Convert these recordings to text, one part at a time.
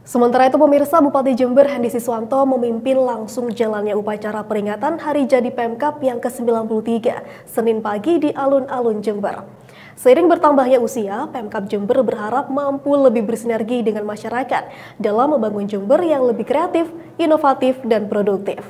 Sementara itu pemirsa, Bupati Jember Hendy Siswanto memimpin langsung jalannya upacara peringatan Hari Jadi Pemkab yang ke-93 Senin pagi di alun-alun Jember. Seiring bertambahnya usia, Pemkab Jember berharap mampu lebih bersinergi dengan masyarakat dalam membangun Jember yang lebih kreatif, inovatif, dan produktif.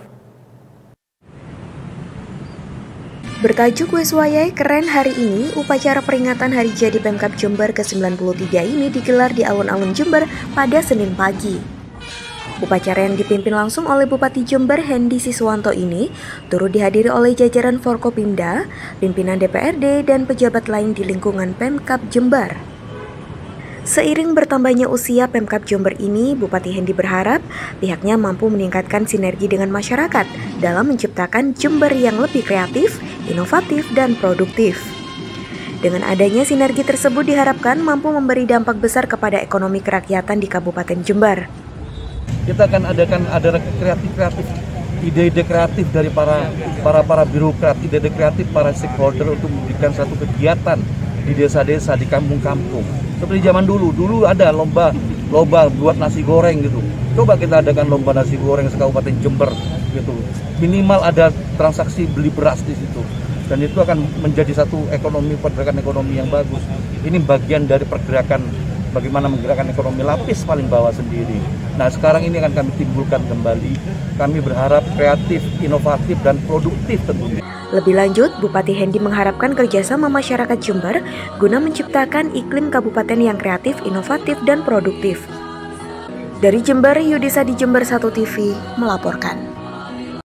Bertajuk Wes Wayai Keren hari ini, upacara peringatan Hari Jadi Pemkab Jember ke-93 ini digelar di alun-alun Jember pada Senin pagi. Upacara yang dipimpin langsung oleh Bupati Jember Hendy Siswanto ini turut dihadiri oleh jajaran Forkopimda, pimpinan DPRD, dan pejabat lain di lingkungan Pemkab Jember. Seiring bertambahnya usia Pemkab Jember ini, Bupati Hendy berharap pihaknya mampu meningkatkan sinergi dengan masyarakat dalam menciptakan Jember yang lebih kreatif, inovatif, dan produktif. Dengan adanya sinergi tersebut diharapkan mampu memberi dampak besar kepada ekonomi kerakyatan di Kabupaten Jember. Kita akan ada kreatif, ide-ide kreatif dari para birokrat, ide-ide kreatif para stakeholder untuk memberikan satu kegiatan di desa-desa, di kampung-kampung. Seperti zaman dulu ada lomba buat nasi goreng gitu. Coba kita adakan lomba nasi goreng se-Kabupaten Jember gitu. Minimal ada transaksi beli beras di situ. Dan itu akan menjadi satu pergerakan ekonomi yang bagus. Ini bagian dari pergerakan bagaimana menggerakkan ekonomi lapis paling bawah sendiri. Nah, sekarang ini akan kami timbulkan kembali. Kami berharap kreatif, inovatif, dan produktif tentunya. Lebih lanjut, Bupati Hendy mengharapkan kerjasama masyarakat Jember guna menciptakan iklim kabupaten yang kreatif, inovatif, dan produktif. Dari Jember, Yudisa di Jember 1 TV melaporkan.